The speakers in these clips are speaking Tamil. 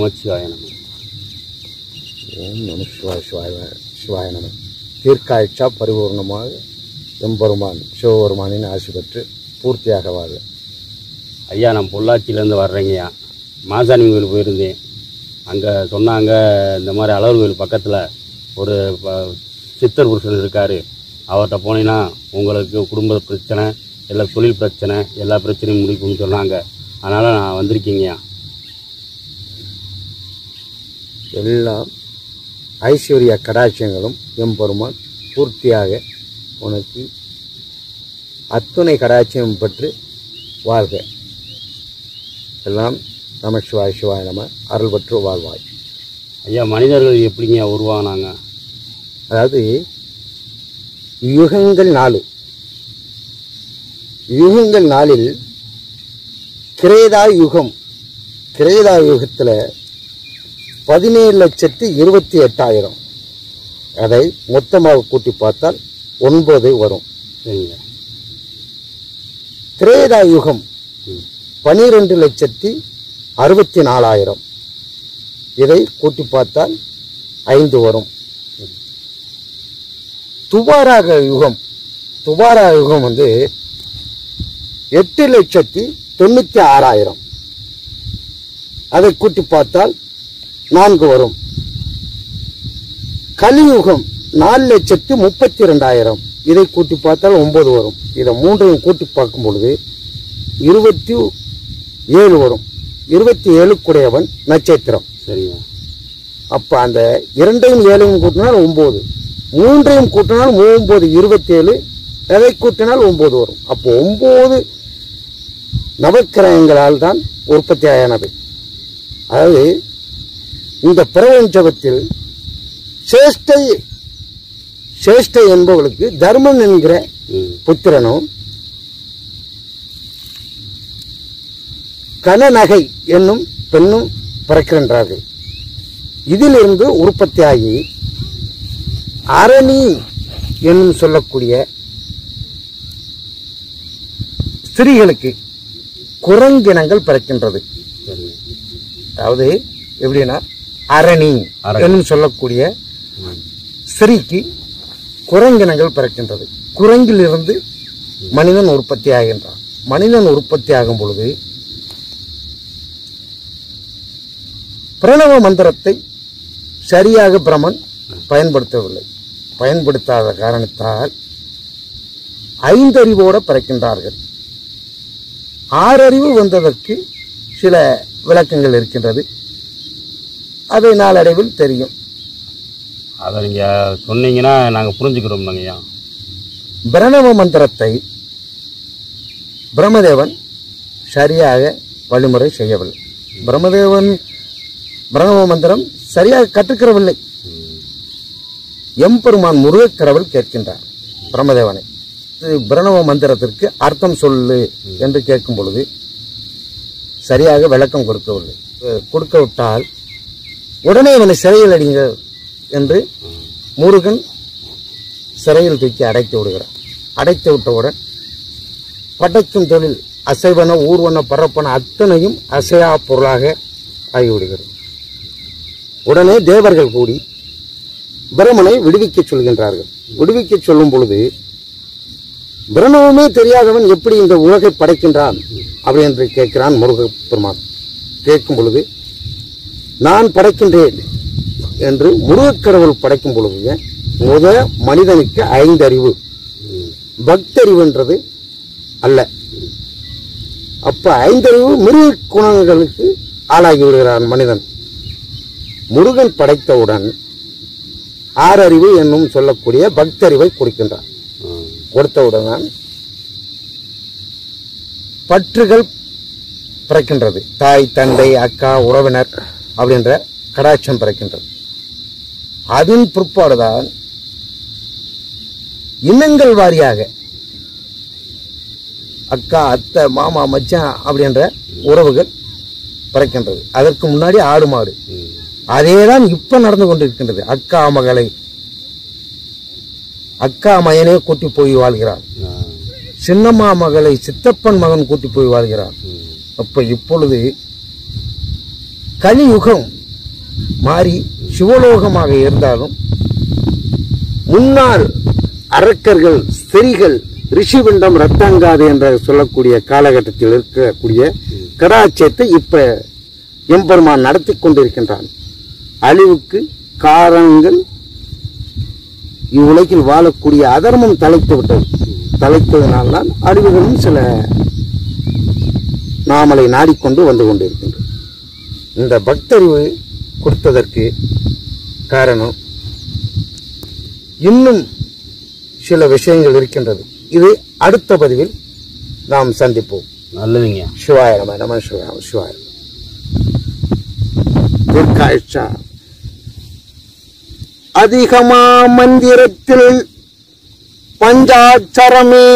நமச்சிவாய நம. ஓம் நம சிவாய நம. தீர்க்காய்ச்சா பரிபூர்ணமாக எம்பெருமான் சிவபெருமானின் ஆசி பெற்று பூர்த்தியாக வாழ். ஐயா, நான் பொள்ளாச்சியிலேருந்து வர்றேங்கய்யா. மாசாணி கோயில் போயிருந்தேன். அங்கே சொன்னாங்க, இந்த மாதிரி அழகர் கோயில் பக்கத்தில் ஒரு சித்தர் புருஷன் இருக்கார், அவர்கிட்ட போனீங்கன்னா உங்களுக்கு குடும்ப பிரச்சனை, எல்லா தொழில் பிரச்சனை, எல்லா பிரச்சனையும் முடிக்கும்னு சொன்னாங்க. அதனால் நான் வந்திருக்கீங்கய்யா. எல்லாம் ஐஸ்வர்ய கடாட்சியங்களும் எம்பெருமான் பூர்த்தியாக உனக்கு அத்துணை கடாட்சியம் பெற்று வாழ்க. எல்லாம் நம சிவாய் சிவாய நம. அருள் பெற்று வாழ்வாய். ஐயா, மனிதர்கள் எப்படிங்க உருவானாங்க? அதாவது யுகங்கள் 4. யுகங்கள் 4 கிரேதா யுகம். கிரேதா யுகத்தில் 17,28,000. அதை மொத்தமாக கூட்டி பார்த்தால் 9 வரும். சரிங்க. திரேதா யுகம் 12,64,000. இதை கூட்டி பார்த்தால் 5 வரும். துபாராக யுகம். துபாரா யுகம் 8,96,000. அதை கூட்டி பார்த்தால் 4 வரும். கலியுகம் 4,32,000. இதை கூட்டி பார்த்தால் 9 வரும். இதை மூன்றையும் கூட்டி பார்க்கும் பொழுது 27 வரும். 27 கூடையவன் நட்சத்திரம். சரிங்க. அப்ப அந்த 2ஐயும் 7ஐயும் கூட்டினால் 9, 3ஐயும் கூட்டினால் 9, 27. எதை கூட்டினால் 9 வரும். அப்போ 9 நவக்கிரகங்களால் தான் உற்பத்தி ஆனது. அதாவது இந்த பிரபஞ்சத்தில் சேஷ்டை என்பவளுக்கு தர்மன் என்கிற புத்திரனும், கனநகை என்னும் பெண்ணும் பிறக்கின்றார்கள். இதிலிருந்து உற்பத்தியாகி அரணி என்னும் சொல்லக்கூடிய ஸ்திரீகளுக்கு குரங்கினங்கள் பிறக்கின்றது. அதாவது எப்படின்னா அரணி என்னும் சொல்லக்கூடிய ஸ்திரீக்கு குரங்கினங்கள் பிறக்கின்றது. குரங்கிலிருந்து மனிதன் உற்பத்தி ஆகின்றான். மனிதன் உற்பத்தி ஆகும் பொழுது பிரணவ மந்திரத்தை சரியாக பிரமன் பயன்படுத்தவில்லை. பயன்படுத்தாத காரணத்தால் 5 அறிவோடு பிறக்கின்றார்கள். 6 அறிவு வந்ததற்கு சில விளக்கங்கள் இருக்கின்றது. அதை நாளடைவில் தெரியும். அதை நீங்கள் சொன்னீங்கன்னா நாங்கள் புரிஞ்சுக்கிறோம். நாங்கய்யா, பிரணவ மந்திரத்தை பிரம்மதேவன் சரியாக வழிமுறை செய்யவில்லை. பிரம்மதேவன் பிரணவ மந்திரம் சரியாக கற்றுக்கிறவில்லை. எம்பெருமான் முருகக்கடவுள் கேட்கின்றார் பிரம்மதேவனை, பிரணவ மந்திரத்திற்கு அர்த்தம் சொல்லு என்று கேட்கும் பொழுது சரியாக விளக்கம் கொடுக்கவில்லை. கொடுக்க விட்டால் உடனே இவனை சிறையில் அடிங்கள் என்று முருகன் சிறையில் தூக்கி அடைத்து விடுகிறார். அடைத்து விட்டவுடன் படைக்கும் தொழில் அசைவன ஊர்வன பரப்பன அத்தனையும் அசையா பொருளாக ஆகிவிடுகிறது. உடனே தேவர்கள் கூடி பிரமனை விடுவிக்க சொல்கின்றார்கள். விடுவிக்க சொல்லும் பொழுது பிரணவமே தெரியாதவன் எப்படி இந்த உலகை படைக்கின்றான் அப்படி என்று கேட்கிறான் முருகப்பெருமான். கேட்கும் பொழுது நான் படைக்கின்றேன் என்று முருகக்கடவுள் படைக்கும் பொழுது மனிதனுக்கு 5 அறிவு, பக்தறிவுன்றது அல்ல. அப்ப 5 அறிவு மிருக குணங்களுக்கு ஆளாகி விடுகிறான் மனிதன். முருகன் படைத்தவுடன் 6 அறிவு என்னும் சொல்லக்கூடிய பக்தறிவை கொடுக்கின்றான். கொடுத்தவுடன் பற்றுகள் பிறக்கின்றது. தாய், தந்தை, அக்கா, உறவினர் அப்படின்ற கடாட்சம் பிறக்கின்றது. அதன் பிற்பாடுதான் இனங்கள் வாரியாக அக்கா, அத்தை, மாமா, மச்சான் அப்படின்ற உறவுகள் பிறக்கின்றது. அதற்கு முன்னாடி ஆடு மாடு. அதேதான் இப்ப நடந்து கொண்டிருக்கின்றது. அக்கா மகனே கூட்டி போய் வாழ்கிறான். சின்னம்மா மகளை சித்தப்பன் மகன் கூட்டி போய் வாழ்கிறான். அப்ப இப்பொழுது கலியுகம் மாறி சிவலோகமாக இருந்தாலும் முன்னாள் அரக்கர்கள், ஸ்திரீகள், ரிஷிவிண்டம், ரத்தங்காது என்று சொல்லக்கூடிய காலகட்டத்தில் இருக்கக்கூடிய கடாட்சியத்தை இப்ப எம்பெருமான் நடத்தி கொண்டிருக்கின்றான். அழிவுக்கு காரணங்கள் இவ்வுலகில் வாழக்கூடிய அதர்மம் தலைத்து விட்டது. தலைத்ததினால்தான் அழிவுகளும் சில நாமலை நாடிக்கொண்டு வந்து கொண்டிருக்கின்றது. இந்த பக்தறிவு கொடுத்ததற்கு காரணம் இன்னும் சில விஷயங்கள் இருக்கின்றது. இது அடுத்த பதிவில் நாம் சந்திப்போம். நல்லதுங்க. சிவாய நம. நம சிவாய. சிவாய தீர்க்காட்சா. அதிகமா மந்திரத்தில் பஞ்சாட்சரமே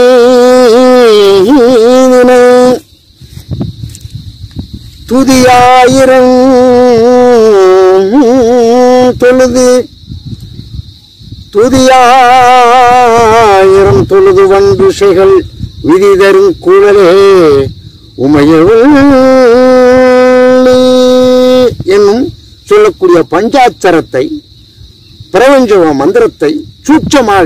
துதியாயிரம் தொழுது வன்றுஷைகள் விதி தரும் கூழலே உமையவள் என்னும் சொல்லக்கூடிய பஞ்சாட்சரத்தை, பிரபஞ்ச மந்திரத்தை சூட்சமாக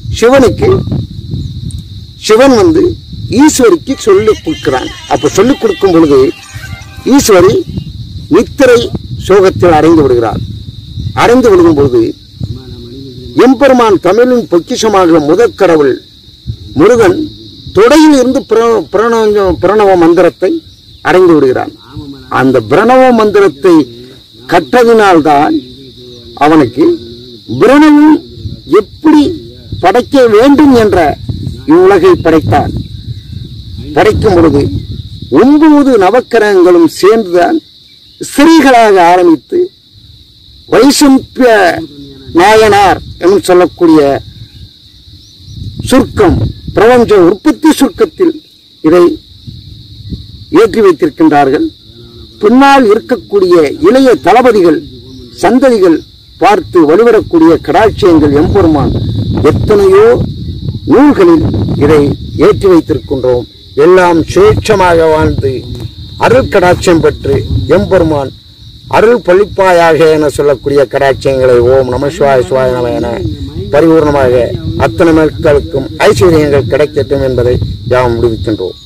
சிவன் வந்து ஈஸ்வரிக்கு சொல்லிக் கொடுக்கிறான். அப்ப சொல்லிக் கொடுக்கும் பொழுது ஈஸ்வரி நித்திரை சோகத்தில் அடைந்து விடுகிறார். அடைந்து விடுகும் பொழுது எம்பெருமான் தமிழின் பொக்கிஷமாக முதற் கடவுள் முருகன் தொடையில் இருந்து பிரணவ மந்திரத்தை அடைந்து விடுகிறான். அந்த பிரணவ மந்திரத்தை கற்றதினால்தான் அவனுக்கு பிரணவம் எப்படி படைக்க வேண்டும் என்ற இவ்வுலகை படைத்தான். படைக்கும் பொழுது 9 நவக்கிரகங்களும் சேர்ந்துதான் ஸ்திரீகளாக ஆரம்பித்து வைசம்பிய நாயனார் என்று சொல்லக்கூடிய சுருக்கம், பிரபஞ்ச உற்பத்தி சுருக்கத்தில் இதை ஏற்றி வைத்திருக்கின்றார்கள். பின்னால் இருக்கக்கூடிய இளைய தளபதிகள், சந்ததிகள் பார்த்து வழிபடக்கூடிய கடாட்சியங்கள் எம்பெருமான் எத்தனையோ நூல்களில் இதை ஏற்றி வைத்திருக்கின்றோம். எல்லாம் சுயேட்சமாக வாழ்ந்து அருள் கடாட்சியம் பெற்று எம்பெருமான் அருள் பழிப்பாயாக என சொல்லக்கூடிய கடாட்சியங்களை ஓம் நம சிவாய சிவாய நம என பரிபூர்ணமாக அத்தனை மக்களுக்கும் ஐஸ்வர்யங்கள் கிடைக்கட்டும் என்பதை யாம் முடிவிக்கின்றோம்.